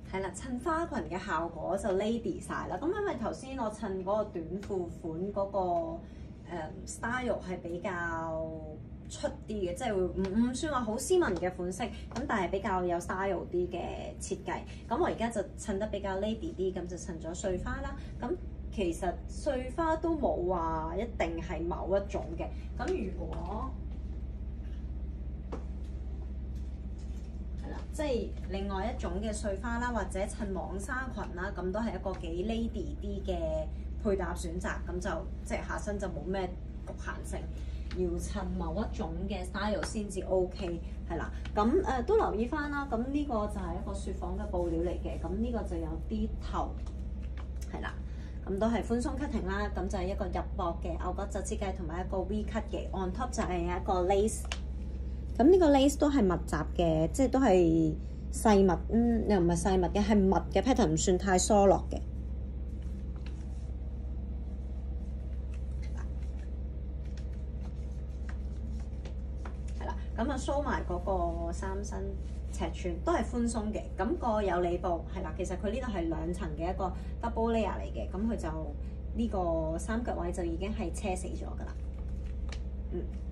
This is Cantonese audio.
係啦，襯花裙嘅效果就 lady 晒啦。咁因為頭先我襯嗰個短褲款嗰個style 係比較出啲嘅，即係唔算話好斯文嘅款式，咁但係比較有 style 啲嘅設計。咁我而家就襯得比較 lady 啲，咁就襯咗碎花啦。咁其實碎花都冇話一定係某一種嘅。咁如果係啦，即係另外一種嘅碎花啦，或者襯網紗裙啦，咁都係一個幾 lady 啲嘅配搭選擇。咁就即係下身就冇咩局限性。要襯某一種嘅 style 先至 OK， 係啦。咁都留意翻啦。咁呢個就係一個雪紡嘅布料嚟嘅。咁呢個就有啲頭，係啦。咁都係寬鬆 cutting 啦。咁就係一個入膊嘅牛角袖設計，同埋一個 V cut 嘅 on top 就係一個 lace。咁呢個 lace 都係密集嘅，即係都係細密，又唔係細密嘅，係密嘅 pattern，唔算太疏落嘅。咁啊，show 埋嗰個三身尺寸都係寬鬆嘅，咁個有里布係啦。其實佢呢度係兩層嘅一個 double layer 嚟嘅，咁佢就呢個三腳位就已經係車死咗㗎啦。